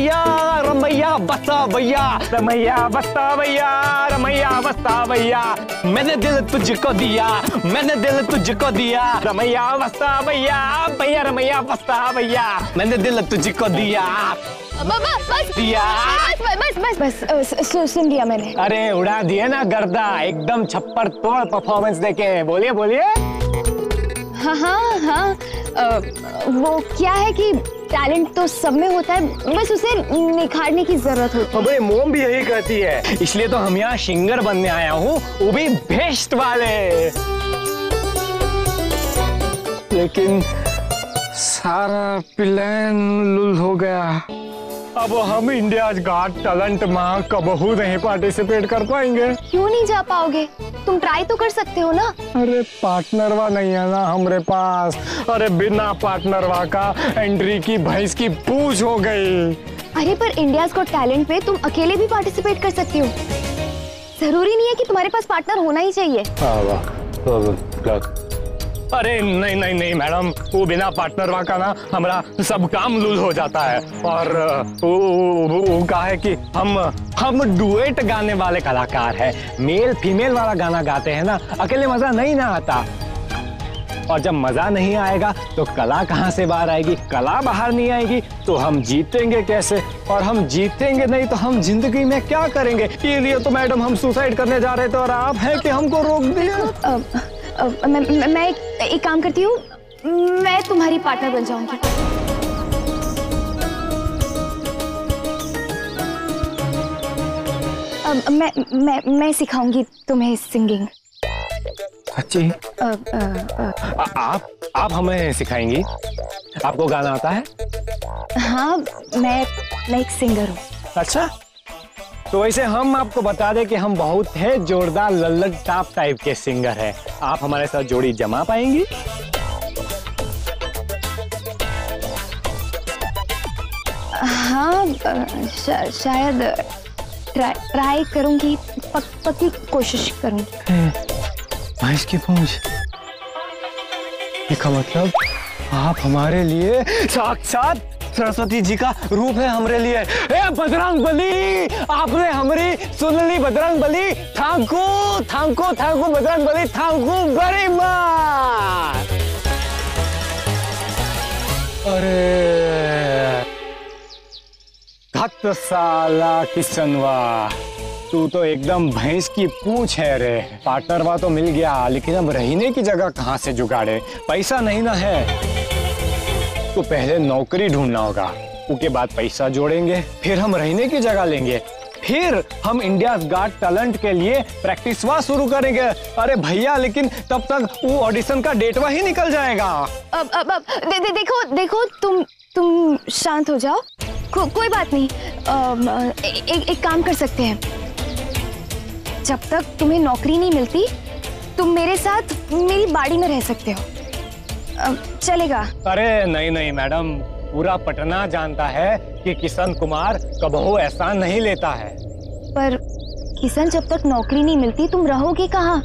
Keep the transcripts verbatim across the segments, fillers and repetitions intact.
भैया, रमैया बस्ता भैया, रमैया बस्ता भैया, रमैया बस्ता भैया, मैंने दिल तुझको दिया, मैंने दिल तुझको दिया, रमैया बस्ता भैया, भैया रमैया बस्ता भैया, मैंने दिल तुझको दिया। बस दिया बस बस बस बस सुन लिया मैंने। अरे उड़ा दिए ना गर्दा, एकदम छप्पर तोड़ परफॉर्मेंस देके। बोलिए बोलिए। हाँ हाँ हाँ, आ, वो क्या है कि टैलेंट तो सब में होता है, बस उसे निखारने की जरूरत होती है। अबे मोम भी यही कहती है, इसलिए तो हम यहाँ सिंगर बनने आया हूँ, वो भी बेस्ट वाले। लेकिन सारा प्लान लुल हो गया। अब हम इंडिया गॉट टैलेंट में कबहू नहीं पार्टिसिपेट कर पाएंगे। क्यों नहीं जा पाओगे? तुम ट्राई तो कर सकते हो ना। अरे पार्टनरवा नहीं है ना हमारे पास। अरे बिना पार्टनरवा का एंट्री की भैंस की पूछ हो गई। अरे पर इंडियाज गॉट टैलेंट पे तुम अकेले भी पार्टिसिपेट कर सकती हो, जरूरी नहीं है कि तुम्हारे पास पार्टनर होना ही चाहिए। अरे नहीं नहीं नहीं मैडम, वो बिना पार्टनर का ना हमारा सब काम लूल हो जाता है। और वो, वो, वो कहा है कि हम हम डुएट गाने वाले कलाकार हैं, मेल फीमेल वाला गाना गाते हैं ना, अकेले मजा नहीं ना आता। और जब मजा नहीं आएगा तो कला कहाँ से बाहर आएगी? कला बाहर नहीं आएगी तो हम जीतेंगे कैसे? और हम जीतेंगे नहीं तो हम जिंदगी में क्या करेंगे? ये लिए तो मैडम हम सुसाइड करने जा रहे थे और आप हैं कि हमको रोक दिया। मैं, मैं, मैं एक, एक काम करती हूँ, मैं तुम्हारी पार्टनर बन जाऊंगी। अब मैं मैं मैं सिखाऊंगी तुम्हें सिंगिंग। अच्छी। आप आप हमें सिखाएंगी? आपको गाना आता है? हाँ, मैं मैं एक सिंगर हूँ। अच्छा, तो वैसे हम आपको बता दें कि हम बहुत है जोरदार लल्लड़ टाप टाइप के सिंगर हैं। आप हमारे साथ जोड़ी जमा पाएंगी? हाँ, शा, शायद ट्राई ट्राई करूंगी, पक, पक्की कोशिश करूंगी। भैंस की पूंछ, इसका मतलब आप हमारे लिए साक्षात सरस्वती जी का रूप है हमारे लिए। ए बजरंग बली, आपने हमारी सुन ली Bajrang Bali. Thank you thank you thank you Bajrang Bali, thank you very much. अरे घट साला किसनवा, तू तो एकदम भैंस की पूंछ है रे। पार्टनरवा तो मिल गया, लेकिन अब रहने की जगह कहाँ से जुगाड़े? पैसा नहीं ना है तो पहले नौकरी ढूंढना होगा, उसके बाद पैसा जोड़ेंगे, फिर हम रहने की जगह लेंगे, फिर हम इंडिया गॉट टैलेंट के लिए प्रैक्टिस वा शुरू करेंगे। अरे भैया, लेकिन तब तक वो ऑडिशन का डेटवा ही निकल जाएगा। अब अब अब दे, दे, देखो देखो तुम तुम शांत हो जाओ, को, कोई बात नहीं। आ, ए, एक एक काम कर सकते हैं, जब तक तुम्हें नौकरी नहीं मिलती तुम मेरे साथ मेरी बाड़ी में रह सकते हो, चलेगा? अरे नहीं नहीं मैडम, पूरा पटना जानता है कि किशन कुमार कबहू एहसान नहीं लेता है। पर किशन, जब तक नौकरी नहीं मिलती तुम रहोगे कहाँ?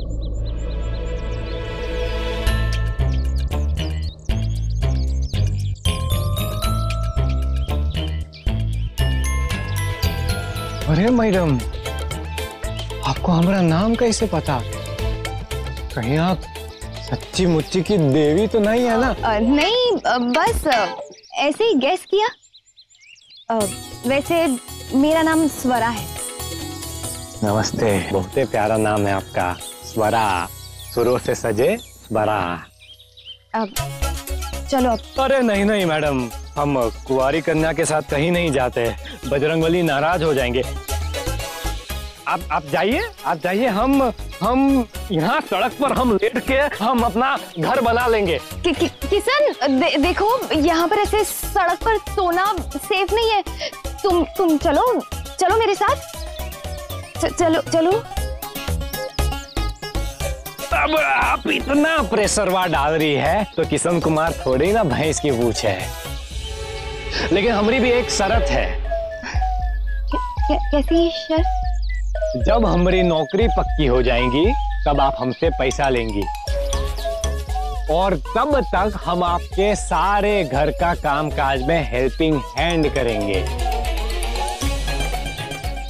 अरे मैडम, आपको हमारा नाम कैसे पता? कहीं आप सच्ची मुच्ची की देवी तो नहीं है ना? आ, नहीं, आ, बस आ, ऐसे ही गेस किया। आ, वैसे मेरा नाम स्वरा है। नमस्ते, बहुत ही प्यारा नाम है आपका, स्वरा। सुरों से सजे स्वरा। अब चलो अब। अरे नहीं नहीं मैडम, हम कुंवारी कन्या के साथ कहीं नहीं जाते, बजरंगबली नाराज हो जाएंगे। आप आप जाइए, आप जाइए, हम हम यहाँ सड़क पर हम लेट के हम अपना घर बना लेंगे। कि, कि, किशन, दे, देखो यहाँ पर ऐसे सड़क पर सोना सेफ नहीं है। तुम तुम चलो चलो मेरे साथ, च, चलो चलो। अब आप इतना प्रेशरवा डाल रही है तो किशन कुमार थोड़ी ना भैंस की पूंछ है। लेकिन हमारी भी एक शर्त है। कैसी शर्त? जब हमारी नौकरी पक्की हो जाएगी तब आप हमसे पैसा लेंगी, और तब तक हम आपके सारे घर का काम काज में हेल्पिंग हैंड करेंगे।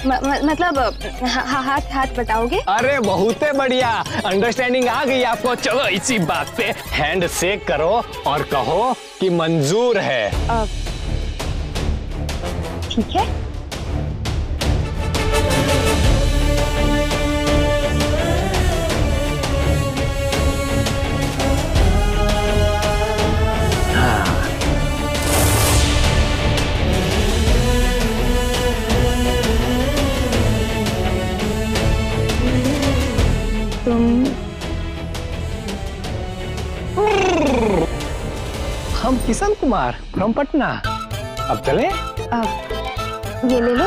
म, म, मतलब हा, हा, हाथ हाथ बताओगे? अरे बहुत बढ़िया, अंडरस्टैंडिंग आ गई आपको। चलो इसी बात पे हैंड शेक करो और कहो कि मंजूर है। ठीक है। तुम हम किशन कुमार फ्रॉम पटना। अब चले? अब ये ले लो।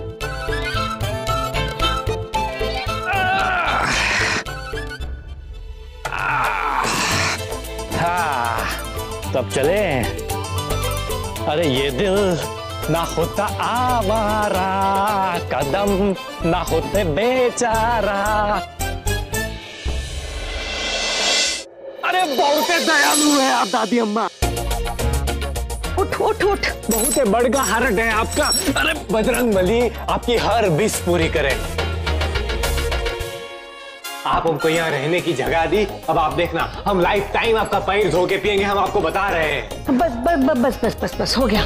हाँ, तब चले। अरे ये दिल ना होता आवारा, कदम ना होते बेचारा। अरे बहुत दयालु है आप दादी अम्मा। उठ उठ उठ, बहुत बड़का हार्ट है आपका। अरे बजरंग बली आपकी हर विश पूरी करे। आप हमको यहाँ रहने की जगह दी, अब आप देखना हम लाइफ टाइम आपका पैर धो के पियेंगे, हम आपको बता रहे हैं। बस बस बस बस बस बस बस हो गया।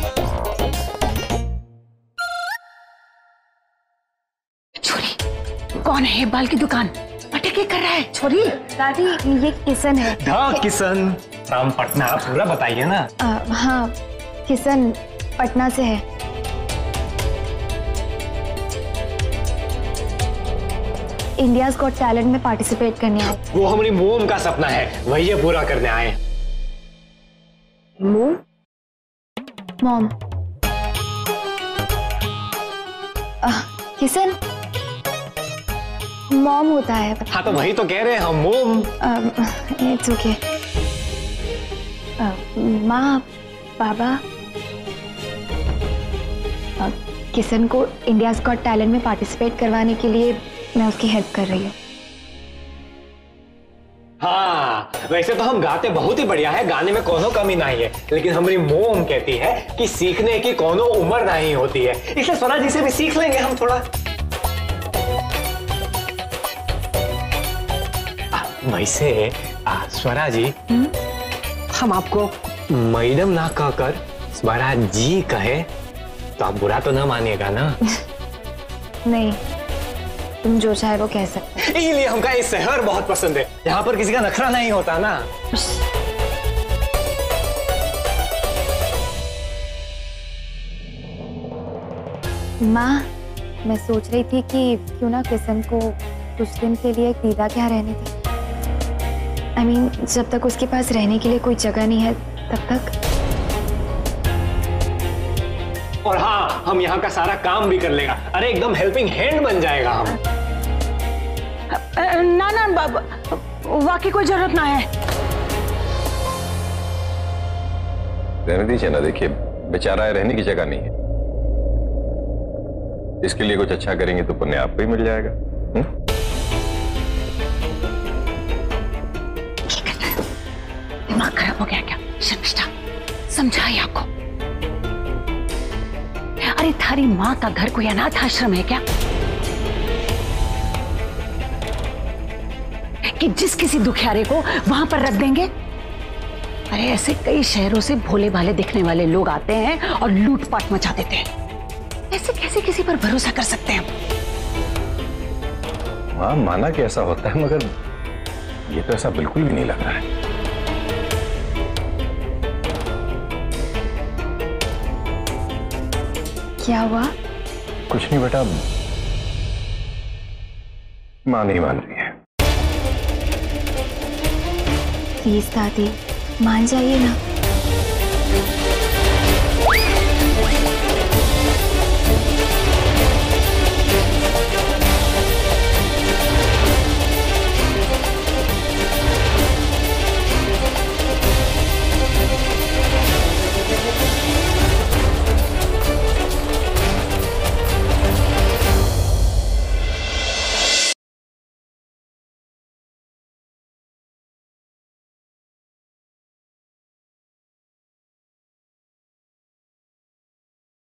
छोरी, कौन है ये बाल की दुकान? पटके कर रहा है। छोरी, दादी ये किशन है। हाँ किशन फ्रॉम पटना, पूरा बताइए ना। आ, हाँ, किशन पटना से है। इंडियाज गॉट टैलेंट में पार्टिसिपेट करने आए। वो हमारी मोम का सपना है, वही ये पूरा करने आए। मोम? मॉम। किशन मॉम होता है। हाँ तो वही तो कह रहे हैं हम, मोम। It's okay. माँ, बाबा, uh, किशन को इंडियाज गॉट टैलेंट में पार्टिसिपेट करवाने के लिए मैं उसकी हेल्प कर रही हूँ। हाँ, वैसे तो हम गाते बहुत ही बढ़िया है, गाने में कोनो कमी नहीं है, लेकिन हमारी मोम कहती है कि सीखने की कोनो उम्र नहीं होती है, इसलिए स्वरा जी से भी सीख लेंगे हम थोड़ा। वैसे स्वरा जी, हुँ? हम आपको मैडम ना कहकर स्वरा जी कहे तो आप बुरा तो ना मानिएगा ना? नहीं, तुम जो चाहे वो कह सकते। इसलिए हमका ये शहर बहुत पसंद है, यहाँ पर किसी का नखरा नहीं होता ना। माँ, मैं सोच रही थी कि क्यों ना किशन को कुछ दिन के लिए दीदा के यहाँ रहने दी। आई I मीन mean, जब तक उसके पास रहने के लिए कोई जगह नहीं है तब तक। और हाँ, हम यहाँ का सारा काम भी कर लेगा। अरे एकदम हेल्पिंग हैंड बन जाएगा हम। ना ना बाबा, वाकई कोई जरूरत ना है। रहने दीजिए ना, देखिए बेचारा है, रहने की जगह नहीं है। इसके लिए कुछ अच्छा करेंगे तो पुण्य आपको ही मिल जाएगा। हुँ? दिमाग खराब हो गया क्या? शर्मिष्ठा, समझाइए आपको। अरे थारी माँ का घर कोई अनाथ आश्रम है क्या कि जिस किसी दुखियारे को वहां पर रख देंगे? अरे ऐसे कई शहरों से भोले भाले दिखने वाले लोग आते हैं और लूटपाट मचा देते हैं। ऐसे कैसे किसी पर भरोसा कर सकते हैं? हाँ, माना कि ऐसा होता है, मगर ये तो ऐसा बिल्कुल भी नहीं लग रहा है। क्या हुआ? कुछ नहीं बेटा, मां नहीं मान रही है। प्लीज दादी, मान जाइए ना।